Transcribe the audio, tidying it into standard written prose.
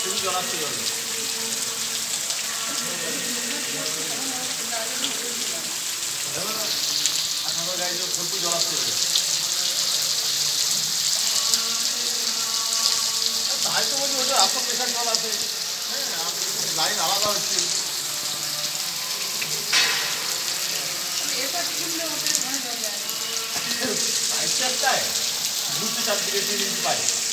শুধু জল আসতে যাবে। আপনার গাড়ি ফুলপুর জল আসতে যাবে। তাই তো বলছি ওটা এত প্রেশার জল আছে। হ্যাঁ লাইন আলাদা হচ্ছে। ঘুরতে চারদিকে 3 ইঞ্চি পাই।